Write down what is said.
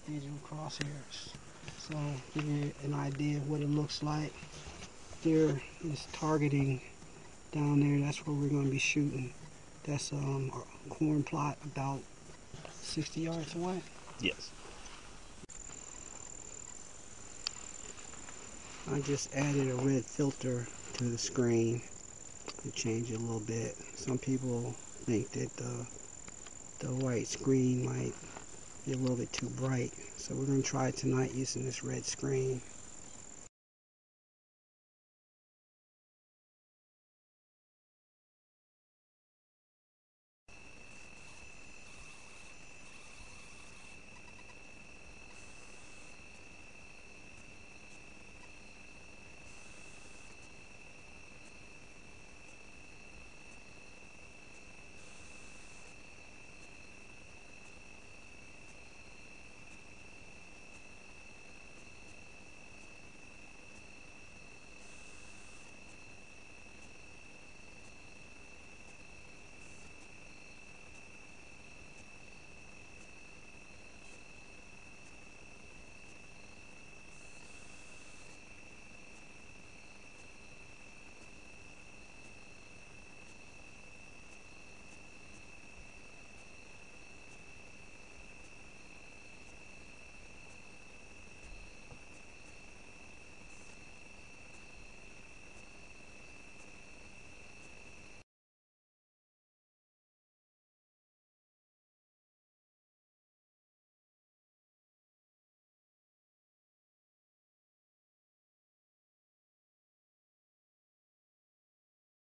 digital crosshairs. So give you an idea of what it looks like. There is targeting down there. That's where we're going to be shooting. That's our corn plot about 60 yards away. Yes. I just added a red filter to the screen to change it a little bit. Some people think that the white screen might be a little bit too bright, so we're going to try tonight using this red screen.